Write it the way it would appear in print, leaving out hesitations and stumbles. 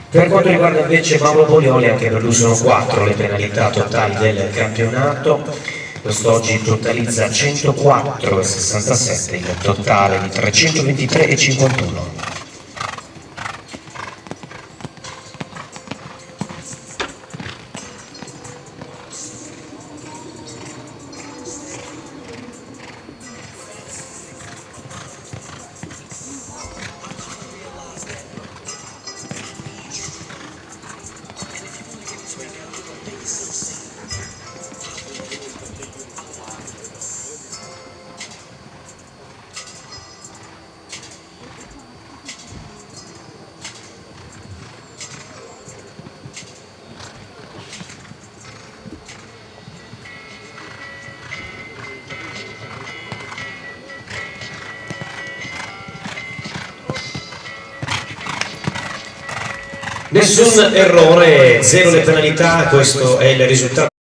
Per quanto riguarda invece Paolo Polioli, anche per lui sono 4 le penalità totali del campionato. Quest'oggi totalizza 104,67, il totale di 323,51. Nessun errore, 0 le penalità, questo è il risultato.